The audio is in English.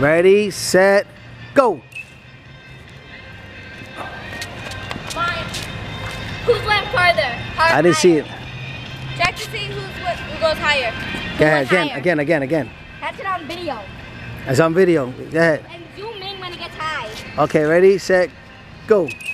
Ready, set, go. Mine. Who's went farther? I didn't see it. Check to see who goes higher. Go ahead, again. That's it on video. It's on video. Go ahead. And zoom in when it gets high. Okay, ready, set, go.